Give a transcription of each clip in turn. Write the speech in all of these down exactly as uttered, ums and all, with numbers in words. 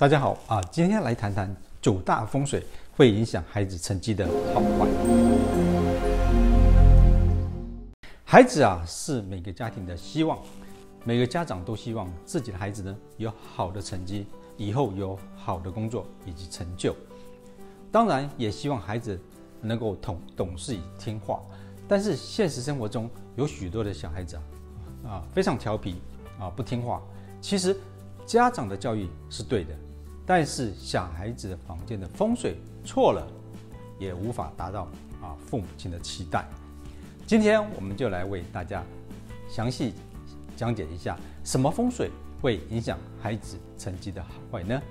大家好啊，今天来谈谈九大风水会影响孩子成绩的好坏。孩子啊，是每个家庭的希望，每个家长都希望自己的孩子呢有好的成绩，以后有好的工作以及成就。当然，也希望孩子能够懂懂事听话。但是现实生活中有许多的小孩子啊，啊非常调皮啊，不听话。其实家长的教育是对的。但是小孩子的房间的风水错了，也无法达到啊父母亲的期待。今天我们就来为大家详细讲解一下，什么风水会影响孩子成绩的好坏呢？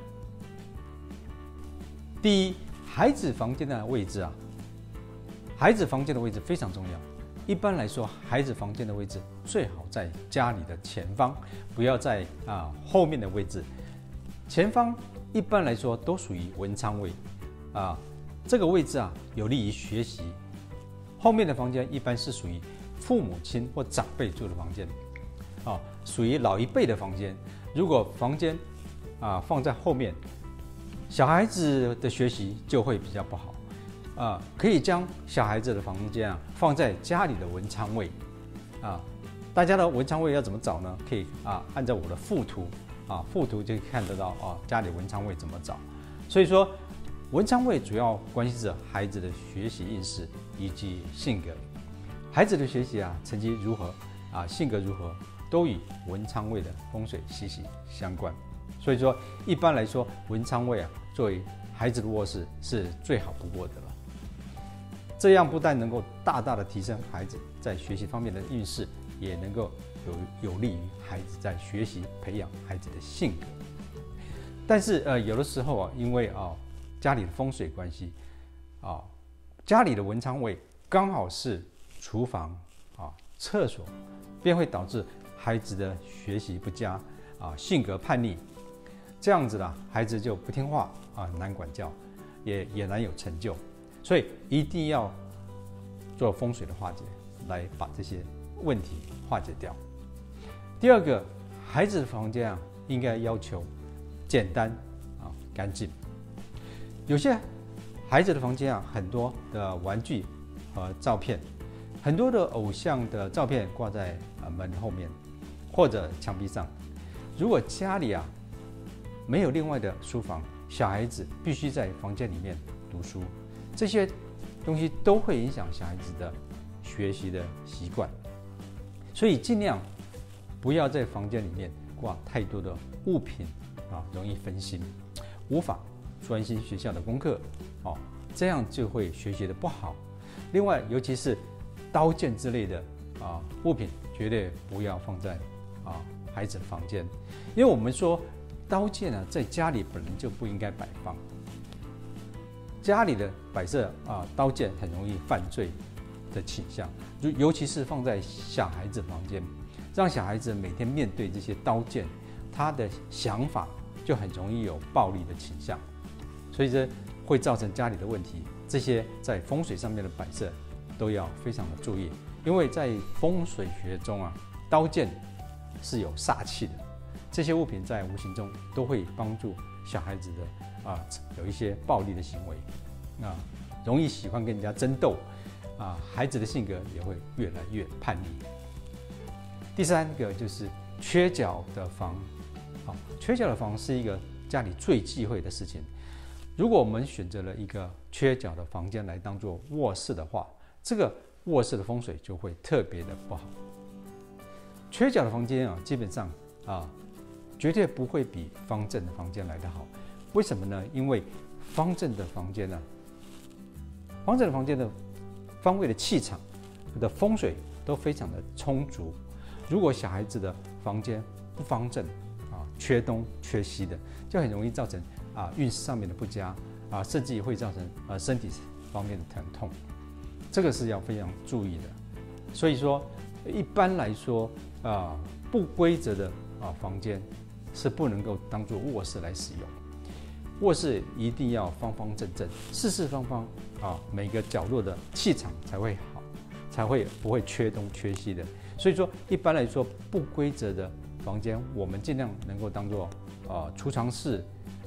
第一，孩子房间的位置啊，孩子房间的位置非常重要。一般来说，孩子房间的位置最好在家里的前方，不要在啊后面的位置。前方一般来说都属于文昌位，啊，这个位置啊有利于学习。后面的房间一般是属于父母亲或长辈住的房间，啊，属于老一辈的房间。如果房间啊放在后面，小孩子的学习就会比较不好。啊，可以将小孩子的房间啊放在家里的文昌位，啊，大家的文昌位要怎么找呢？可以啊按照我的附图。啊，附图就看得到啊，家里文昌位怎么找。所以说，文昌位主要关系着孩子的学习运势以及性格。孩子的学习啊，成绩如何啊，性格如何，都与文昌位的风水息息相关。所以说，一般来说，文昌位啊，作为孩子的卧室是最好不过的了。这样不但能够大大的提升孩子在学习方面的运势，也能够有有利于孩子在学习培养孩子的性格。但是呃，有的时候啊，因为啊家里的风水关系啊，家里的文昌位刚好是厨房啊、厕所，便会导致孩子的学习不佳啊，性格叛逆，这样子啦，孩子就不听话啊，难管教，也也难有成就。所以一定要做风水的化解，来把这些问题化解掉。第二个，孩子的房间啊，应该要求简单啊、干净。有些孩子的房间啊，很多的玩具和照片，很多的偶像的照片挂在门后面或者墙壁上。如果家里啊没有另外的书房，小孩子必须在房间里面读书，这些东西都会影响小孩子的学习的习惯。所以尽量不要在房间里面挂太多的物品啊，容易分心，无法专心学校的功课哦，这样就会学习的不好。另外，尤其是刀剑之类的啊物品，绝对不要放在啊孩子的房间，因为我们说刀剑啊在家里本来就不应该摆放，家里的摆设啊刀剑很容易犯罪的倾向，尤其是放在小孩子房间，让小孩子每天面对这些刀剑，他的想法就很容易有暴力的倾向，所以这会造成家里的问题。这些在风水上面的摆设都要非常的注意，因为在风水学中啊，刀剑是有煞气的，这些物品在无形中都会帮助小孩子的啊有一些暴力的行为，啊容易喜欢跟人家争斗。啊，孩子的性格也会越来越叛逆。第三个就是缺角的房，好，缺角的房是一个家里最忌讳的事情。如果我们选择了一个缺角的房间来当做卧室的话，这个卧室的风水就会特别的不好。缺角的房间啊，基本上啊，绝对不会比方正的房间来得好。为什么呢？因为方正的房间呢、啊，方正的房间的方位的气场的风水都非常的充足。如果小孩子的房间不方正啊，缺东缺西的，就很容易造成啊运势上面的不佳啊，甚至也会造成呃身体方面的疼痛。这个是要非常注意的。所以说，一般来说啊，不规则的啊房间是不能够当做卧室来使用。卧室一定要方方正正、四四方方啊，每个角落的气场才会好，才会不会缺东缺西的。所以说，一般来说，不规则的房间，我们尽量能够当做呃储藏室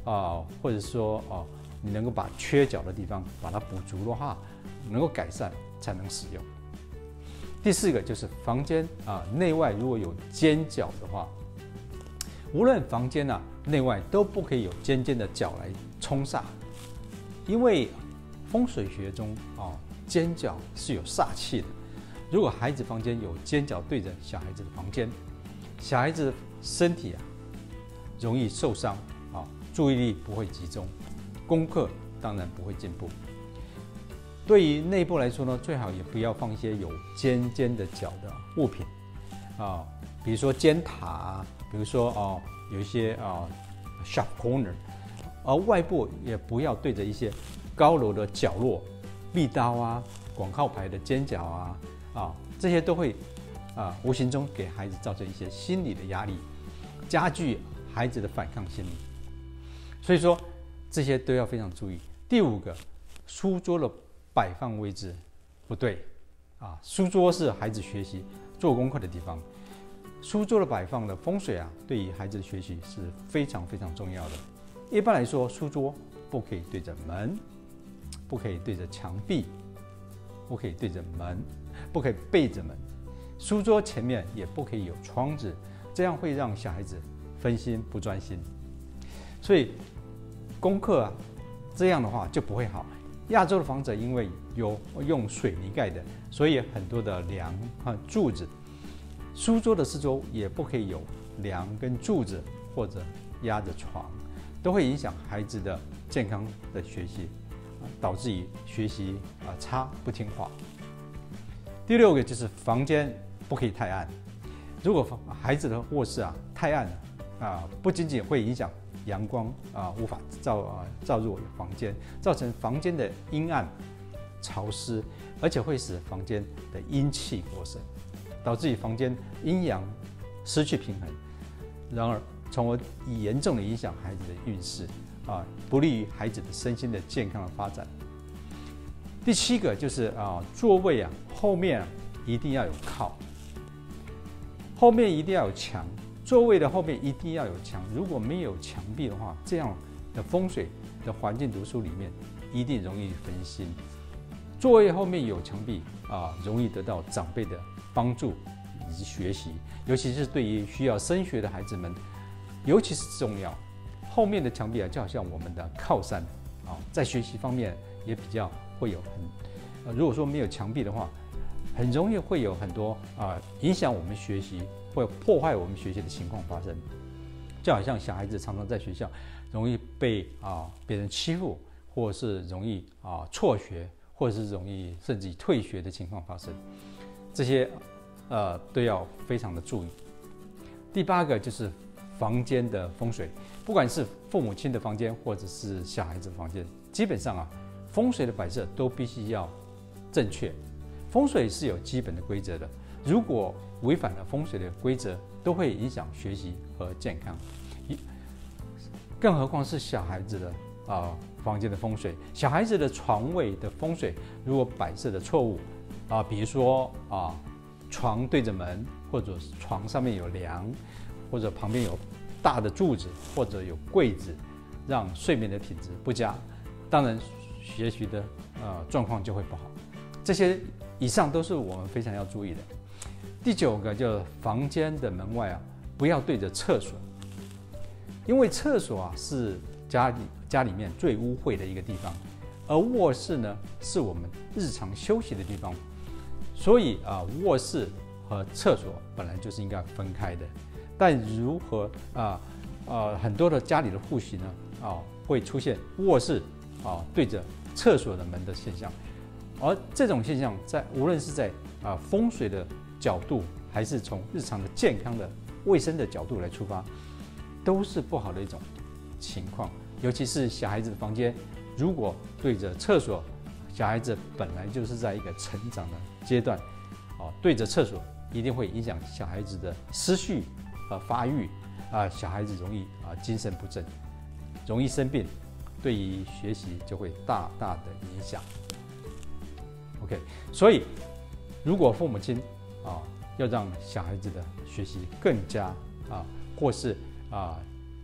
啊，或者说哦，你能够把缺角的地方把它补足的话，能够改善才能使用。第四个就是房间啊内外如果有尖角的话，无论房间啊内外都不可以有尖尖的角来冲煞，因为风水学中啊尖角是有煞气的。如果孩子房间有尖角对着小孩子的房间，小孩子身体啊容易受伤啊，注意力不会集中，功课当然不会进步。对于内部来说呢，最好也不要放一些有尖尖的角的物品啊，比如说尖塔啊，比如说哦有一些啊 sharp corner， 而外部也不要对着一些高楼的角落，壁刀啊、广告牌的尖角啊。啊，这些都会啊，无形中给孩子造成一些心理的压力，加剧孩子的反抗心理。所以说，这些都要非常注意。第五个，书桌的摆放位置不对啊，书桌是孩子学习做功课的地方，书桌的摆放的风水啊，对于孩子的学习是非常非常重要的。一般来说，书桌不可以对着门，不可以对着墙壁，不可以对着门。不可以背着门，书桌前面也不可以有窗子，这样会让小孩子分心不专心。所以功课啊，这样的话就不会好。亚洲的房子因为有用水泥盖的，所以很多的梁和柱子，书桌的四周也不可以有梁跟柱子或者压着床，都会影响孩子的健康的学习，导致于学习啊差不听话。第六个就是房间不可以太暗，如果孩子的卧室啊太暗啊，不仅仅会影响阳光啊无法照啊照入房间，造成房间的阴暗潮湿，而且会使房间的阴气过剩，导致于房间阴阳失去平衡，然而从而严重的影响孩子的运势啊，不利于孩子的身心的健康的发展。第七个就是啊，座位啊后面啊一定要有靠，后面一定要有墙，座位的后面一定要有墙。如果没有墙壁的话，这样的风水的环境读书里面一定容易分心。座位后面有墙壁啊，容易得到长辈的帮助以及学习，尤其是对于需要升学的孩子们，尤其是重要。后面的墙壁啊，就好像我们的靠山啊，在学习方面也比较会有很，呃，如果说没有墙壁的话，很容易会有很多啊、呃、影响我们学习或破坏我们学习的情况发生。就好像小孩子常常在学校容易被啊别人欺负，或者是容易啊辍学，或者是容易甚至退学的情况发生，这些呃都要非常的注意。第八个就是房间的风水，不管是父母亲的房间或者是小孩子的房间，基本上啊。风水的摆设都必须要正确，风水是有基本的规则的，如果违反了风水的规则，都会影响学习和健康。更何况是小孩子的啊、呃、房间的风水，小孩子的床位的风水如果摆设的错误啊、呃，比如说啊床对着门，或者床上面有梁，或者旁边有大的柱子，或者有柜子，让睡眠的品质不佳，当然学习的呃状况就会不好。这些以上都是我们非常要注意的。第九个就是房间的门外啊，不要对着厕所，因为厕所啊是家里家里面最污秽的一个地方，而卧室呢是我们日常休息的地方，所以啊卧室和厕所本来就是应该分开的。但如何啊呃很多的家里的户型呢啊会出现卧室啊，对着厕所的门的现象，而这种现象在无论是在啊风水的角度，还是从日常的健康的卫生的角度来出发，都是不好的一种情况。尤其是小孩子的房间，如果对着厕所，小孩子本来就是在一个成长的阶段，啊，对着厕所一定会影响小孩子的思绪和发育，啊，小孩子容易啊精神不振，容易生病。对于学习就会大大的影响。OK， 所以如果父母亲啊要让小孩子的学习更加啊，或是啊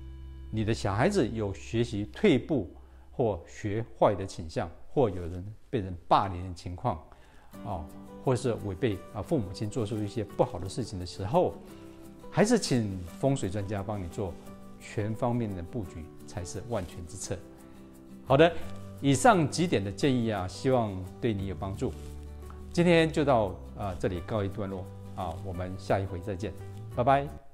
你的小孩子有学习退步或学坏的倾向，或有人被人霸凌的情况，哦，或是违背啊父母亲做出一些不好的事情的时候，还是请风水专家帮你做全方面的布局，才是万全之策。好的，以上几点的建议啊，希望对你有帮助。今天就到啊这里告一段落啊，我们下一回再见，拜拜。